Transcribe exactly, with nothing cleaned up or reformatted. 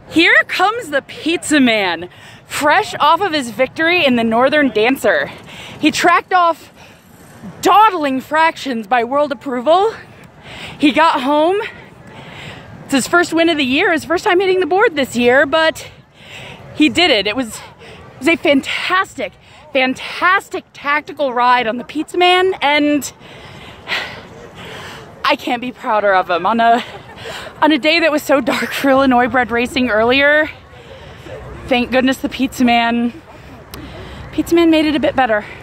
Here comes the Pizza Man, fresh off of his victory in the Northern Dancer. He tracked off dawdling fractions by world approval. He got home. It's his first win of the year, his first time hitting the board this year, but he did it. It was, it was a fantastic, fantastic tactical ride on the Pizza Man, and I can't be prouder of him. On a On a day that was so dark for Illinois bred racing earlier, thank goodness the Pizza Man, Pizza Man made it a bit better.